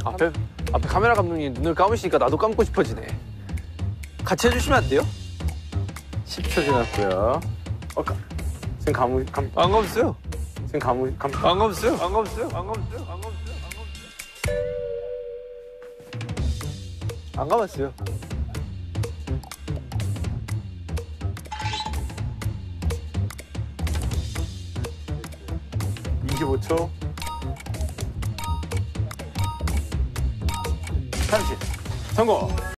앞에 카메라 감독님 눈을 감으시니까 나도 감고 싶어지네. 같이 해주시면 안 돼요? 10초 지났고요. 지금 안 감았어요. 지금 안 감았어요. 안 감았어요. 안 감았어요. 안 감았어요. 25초. 30. 성공.